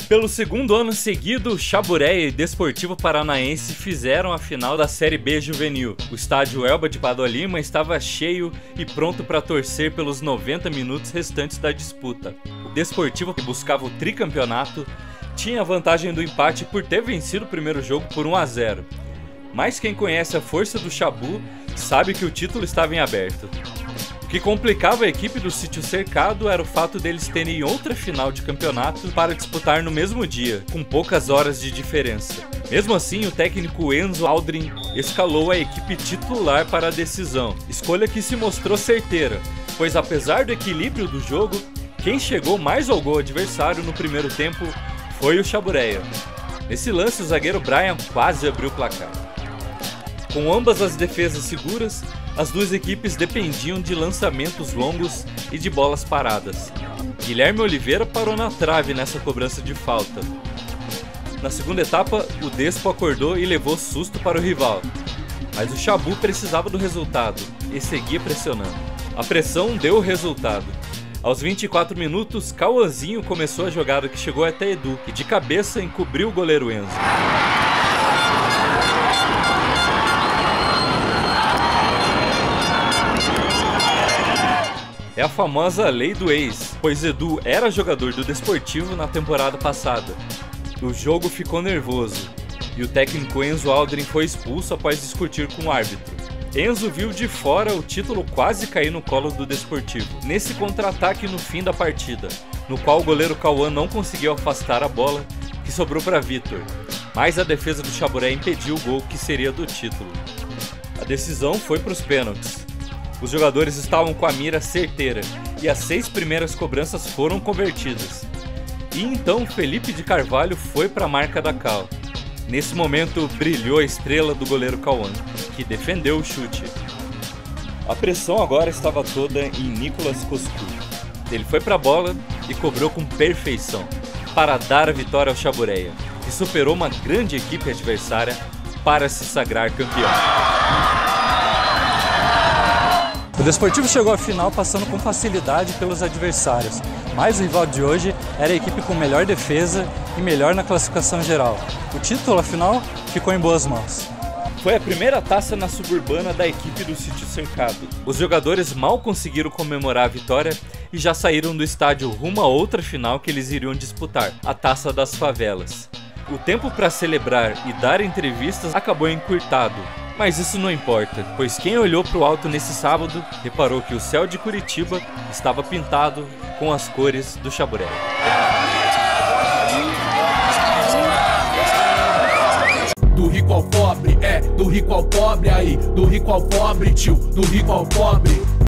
Pelo segundo ano seguido, Chabureia e Desportivo Paranaense fizeram a final da Série B Juvenil. O estádio Elba de Padua Lima estava cheio e pronto para torcer pelos 90 minutos restantes da disputa. O Desportivo, que buscava o tricampeonato, tinha a vantagem do empate por ter vencido o primeiro jogo por 1-0. Mas quem conhece a força do Chabu sabe que o título estava em aberto. O que complicava a equipe do Sítio Cercado era o fato deles terem outra final de campeonato para disputar no mesmo dia, com poucas horas de diferença. Mesmo assim, o técnico Enzo Aldrin escalou a equipe titular para a decisão, escolha que se mostrou certeira, pois apesar do equilíbrio do jogo, quem chegou mais ao gol adversário no primeiro tempo foi o Chabureia. Nesse lance, o zagueiro Brian quase abriu o placar. Com ambas as defesas seguras, as duas equipes dependiam de lançamentos longos e de bolas paradas. Guilherme Oliveira parou na trave nessa cobrança de falta. Na segunda etapa, o Despo acordou e levou susto para o rival. Mas o Chabu precisava do resultado e seguia pressionando. A pressão deu o resultado. Aos 24 minutos, Cauãzinho começou a jogada que chegou até Edu e de cabeça encobriu o goleiro Enzo. É a famosa lei do ex, pois Edu era jogador do Desportivo na temporada passada. O jogo ficou nervoso e o técnico Enzo Aldrin foi expulso após discutir com o árbitro. Enzo viu de fora o título quase cair no colo do Desportivo, nesse contra-ataque no fim da partida, no qual o goleiro Cauã não conseguiu afastar a bola, que sobrou para Vitor, mas a defesa do Chaburé impediu o gol que seria do título. A decisão foi para os pênaltis. Os jogadores estavam com a mira certeira e as 6 primeiras cobranças foram convertidas. E então Felipe de Carvalho foi para a marca da cal. Nesse momento brilhou a estrela do goleiro Cauã, que defendeu o chute. A pressão agora estava toda em Nicolas Coscu. Ele foi para a bola e cobrou com perfeição, para dar a vitória ao Chabureia, que superou uma grande equipe adversária para se sagrar campeão. O Desportivo chegou à final passando com facilidade pelos adversários, mas o rival de hoje era a equipe com melhor defesa e melhor na classificação geral. O título, afinal, ficou em boas mãos. Foi a primeira taça na suburbana da equipe do Sítio Cercado. Os jogadores mal conseguiram comemorar a vitória e já saíram do estádio rumo a outra final que eles iriam disputar, a Taça das Favelas. O tempo para celebrar e dar entrevistas acabou encurtado. Mas isso não importa, pois quem olhou para o alto nesse sábado reparou que o céu de Curitiba estava pintado com as cores do Chaburé. Do rico ao pobre, do rico ao pobre aí, do rico ao pobre, tio, do rico ao pobre.